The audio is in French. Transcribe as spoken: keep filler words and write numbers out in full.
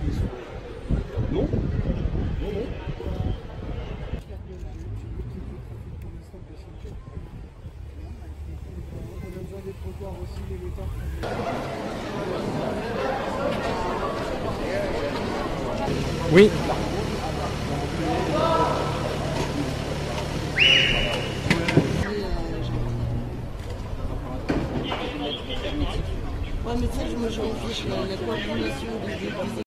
Non. Non, non. Oui. Ouais, mais ça, je me j'en fiche, la, la coordination des, des